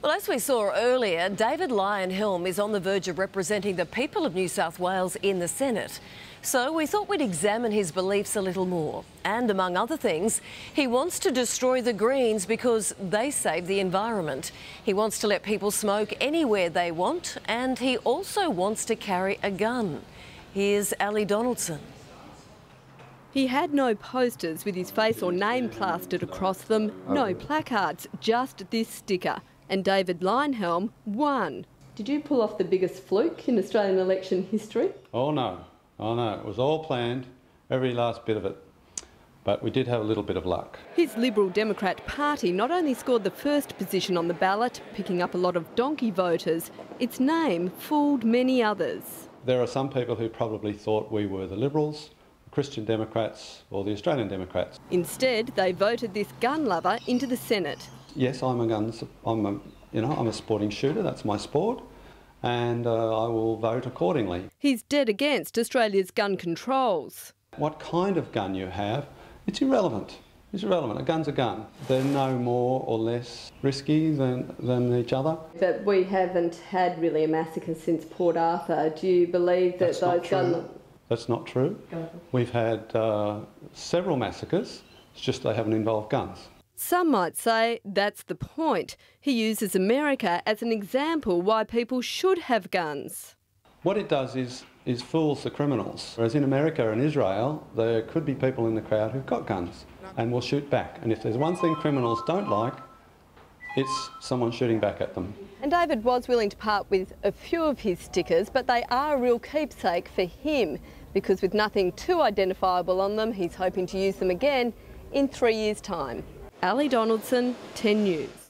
Well, as we saw earlier, David Leyonhjelm is on the verge of representing the people of New South Wales in the Senate. So we thought we'd examine his beliefs a little more. And among other things, he wants to destroy the Greens because they save the environment. He wants to let people smoke anywhere they want, and he also wants to carry a gun. Here's Ali Donaldson. He had no posters with his face or name plastered across them, no placards, just this sticker. And David Leyonhjelm won. Did you pull off the biggest fluke in Australian election history? Oh no, it was all planned, every last bit of it. But we did have a little bit of luck. His Liberal Democrat Party not only scored the first position on the ballot, picking up a lot of donkey voters, its name fooled many others. There are some people who probably thought we were the Liberals, the Christian Democrats or the Australian Democrats. Instead, they voted this gun lover into the Senate. Yes, I'm a sporting shooter, that's my sport, and I will vote accordingly. He's dead against Australia's gun controls. What kind of gun you have, it's irrelevant. It's irrelevant. A gun's a gun. They're no more or less risky than each other. But we haven't had really a massacre since Port Arthur. Do you believe that those guns... That's not true. We've had several massacres, it's just they haven't involved guns. Some might say that's the point. He uses America as an example why people should have guns. What it does is fools the criminals. Whereas in America and Israel, there could be people in the crowd who've got guns and will shoot back. And if there's one thing criminals don't like, it's someone shooting back at them. And David was willing to part with a few of his stickers, but they are a real keepsake for him, because with nothing too identifiable on them, he's hoping to use them again in 3 years' time. Ali Donaldson, 10 News.